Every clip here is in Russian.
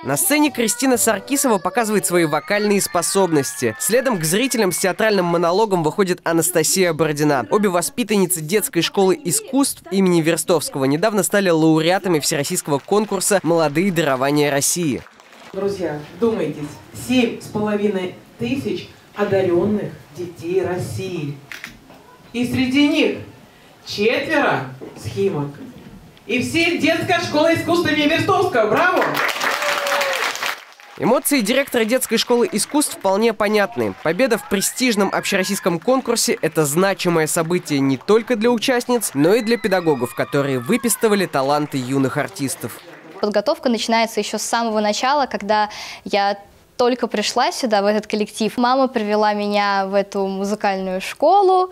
На сцене Кристина Саркисова показывает свои вокальные способности. Следом к зрителям с театральным монологом выходит Анастасия Бородина. Обе воспитанницы детской школы искусств имени Верстовского недавно стали лауреатами всероссийского конкурса «Молодые дарования России». Друзья, вдумайтесь, 7,5 тысяч одаренных детей России. И среди них 4 схимок. И все детская школа искусств имени Верстовского. Браво! Эмоции директора детской школы искусств вполне понятны. Победа в престижном общероссийском конкурсе – это значимое событие не только для участниц, но и для педагогов, которые выписывали таланты юных артистов. Подготовка начинается еще с самого начала, когда я только пришла сюда, в этот коллектив. Мама привела меня в эту музыкальную школу.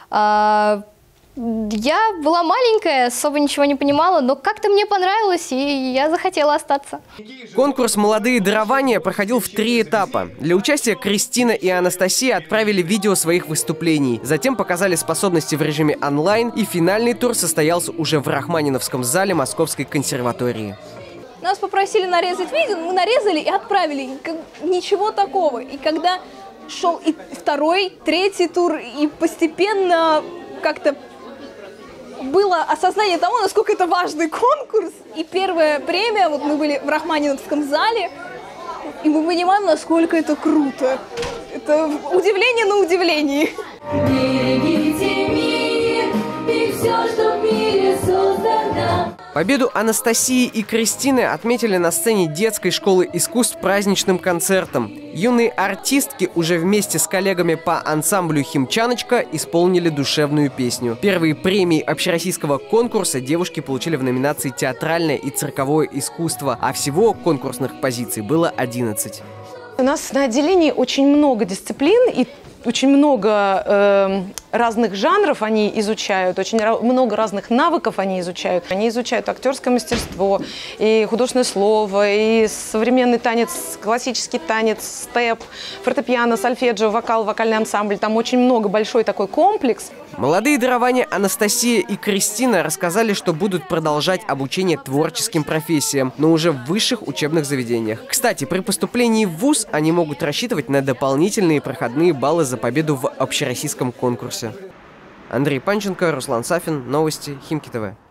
Я была маленькая, особо ничего не понимала, но как-то мне понравилось, и я захотела остаться. Конкурс «Молодые дарования» проходил в 3 этапа. Для участия Кристина и Анастасия отправили видео своих выступлений. Затем показали способности в режиме онлайн, и финальный тур состоялся уже в Рахманиновском зале Московской консерватории. Нас попросили нарезать видео, мы нарезали и отправили. Ничего такого. И когда шел и 2-й, 3-й тур, и постепенно как-то было осознание того, насколько это важный конкурс. И первая премия, вот мы были в Рахманиновском зале, и мы понимаем, насколько это круто. Это удивление на удивлении. Берегите мир и все, что в мире создано. Победу Анастасии и Кристины отметили на сцене детской школы искусств праздничным концертом. Юные артистки уже вместе с коллегами по ансамблю «Химчаночка» исполнили душевную песню. Первые премии общероссийского конкурса девушки получили в номинации «Театральное и цирковое искусство», а всего конкурсных позиций было 11. У нас на отделении очень много дисциплин и очень много разных жанров они изучают, очень много разных навыков они изучают. Они изучают актерское мастерство, и художественное слово, и современный танец, классический танец, степ, фортепиано, сольфеджио, вокал, вокальный ансамбль. Там очень много, большой такой комплекс. Молодые дарования Анастасия и Кристина рассказали, что будут продолжать обучение творческим профессиям, но уже в высших учебных заведениях. Кстати, при поступлении в вуз они могут рассчитывать на дополнительные проходные баллы за победу в общероссийском конкурсе. Андрей Панченко, Руслан Сафин. Новости Химки ТВ.